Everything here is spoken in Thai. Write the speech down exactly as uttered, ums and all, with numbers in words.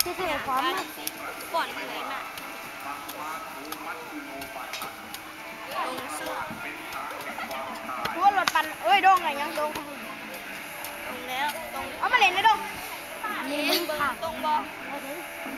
ที่เสียความมากก่อนเลยมาลงเสื้อหัวรถปั่นเอ้ยโดงอะไรยังโดงลงแล้วตรงเอามาเล่นเลยโดงเล่นเบิ้งตรงบอ